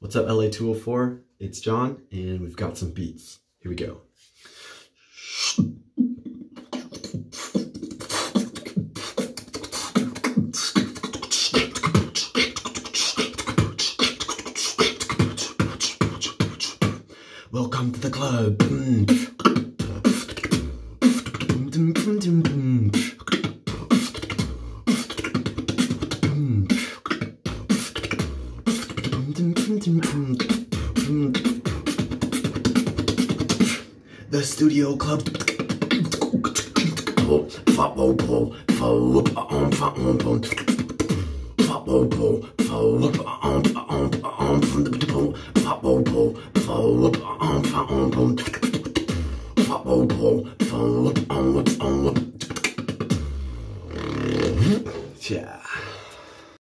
What's up, LA 204? It's John, and we've got some beats. Here we go. Welcome to the club. The Studio Club. Yeah.